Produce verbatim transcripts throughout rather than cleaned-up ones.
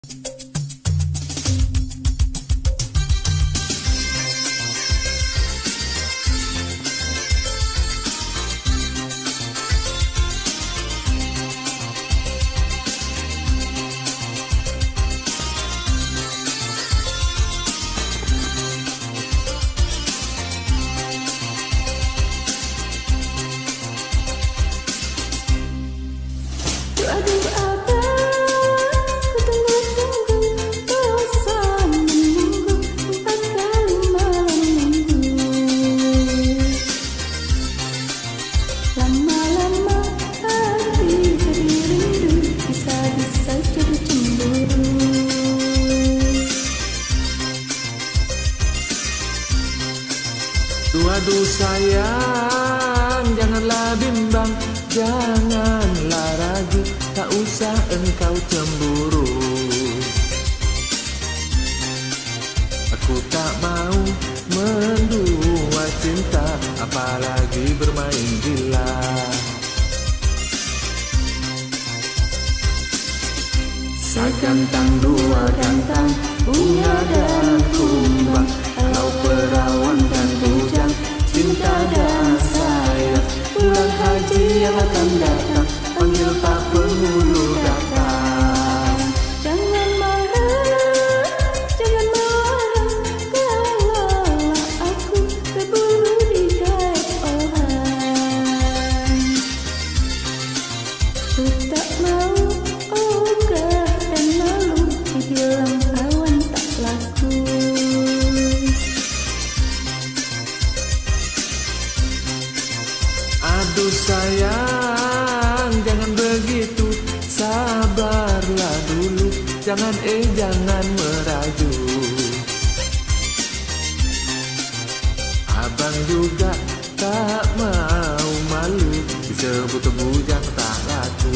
Aduh sayang, janganlah bimbang, janganlah ragu, tak usah engkau cemburu. Aku tak mau mendua cinta, apalagi bermain gila. Segantang dua gantang, bunga dan kumbang, kalau perawan dan bujang, cinta dan sayang, bulan haji yang akan datang, panggil Pak Penghulu datang. Jangan marah, jangan marah, kalaulah aku terburu digait orang. Ku tak mau ogah dan malu, dibilang kawan tak laku. Aduh sayang, jangan begitu, sabarlah dulu, jangan eh jangan merayu. Abang juga tak mau malu, disebut bujang tak laku.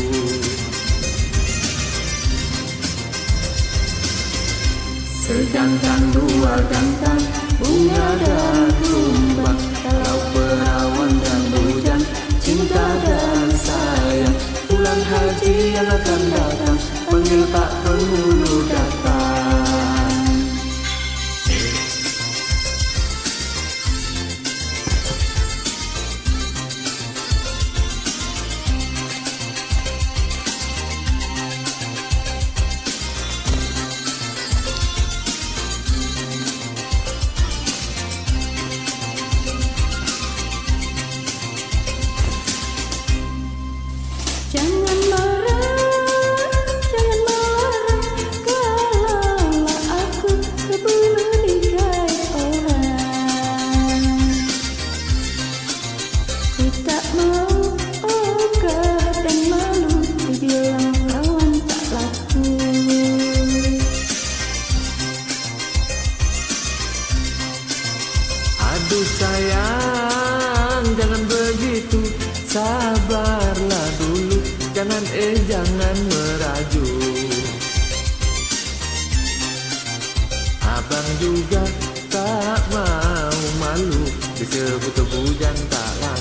Segantang dua gantang, bunga dan kumbang, kalau perawan dan bujang, Cinta dan sayang, bulan haji yang akan datang, panggil Pak Penghulu datang. jangan marah, jangan marah, kalaulah aku terburu digait orang. Ku tak mau ogah dan malu, dibilang kawan tak laku. Aduh sayang, jangan begitu, sabarlah dulu, jangan eh jangan merayu. Abang juga tak mau malu, disebut bujang tak laku.